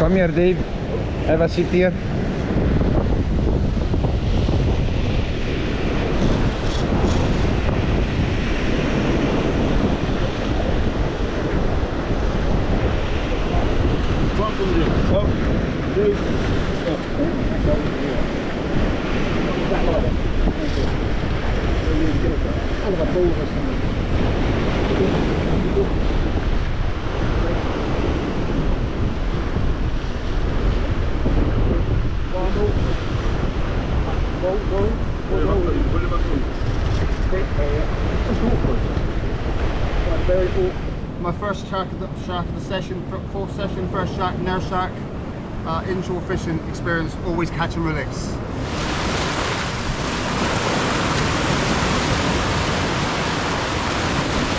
Come here, Dave. Have a seat here. My first shark of the session, fourth session, first shark, nurse shark, inshore fishing experience, always catch and release.